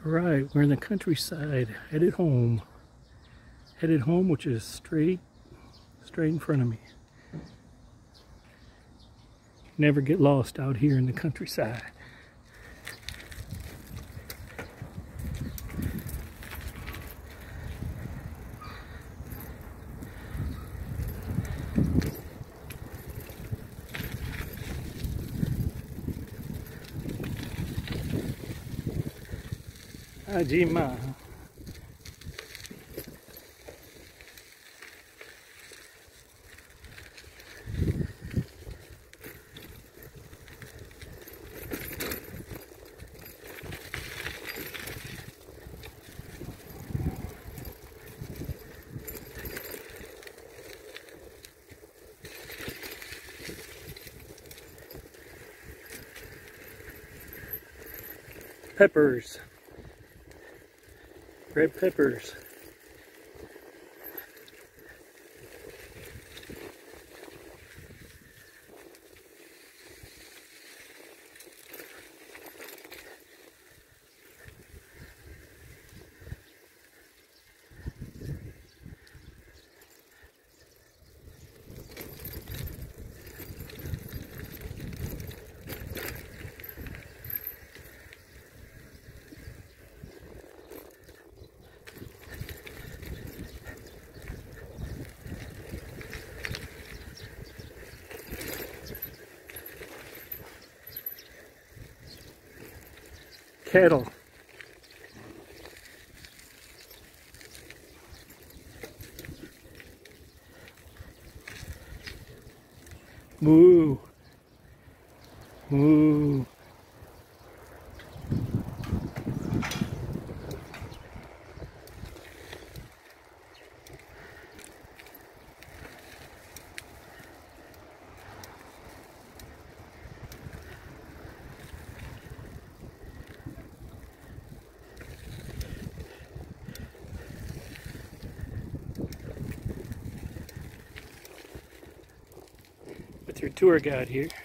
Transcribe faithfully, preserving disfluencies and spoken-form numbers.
Alright, we're in the countryside, headed home. Headed home, which is straight, straight in front of me. Never get lost out here in the countryside. Ajima. Peppers. Red peppers. Cattle. Moo. Moo. With your tour guide here.